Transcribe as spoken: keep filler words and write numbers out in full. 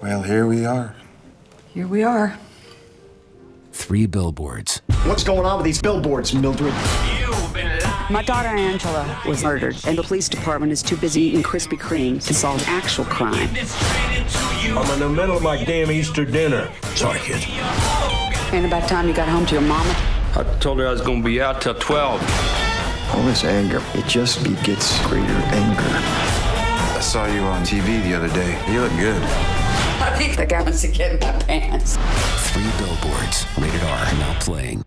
Well, here we are. Here we are. Three billboards. What's going on with these billboards, Mildred? My daughter Angela was murdered, and the police department is too busy eating Krispy Kremes to solve actual crime. I'm in the middle of my damn Easter dinner. Sorry, kid. And about time you got home to your mama? I told her I was gonna be out till twelve. All this anger, it just begets greater anger. I saw you on T V the other day. You look good. I think the guy wants to get in my pants. Three billboards. Rated R. Now playing.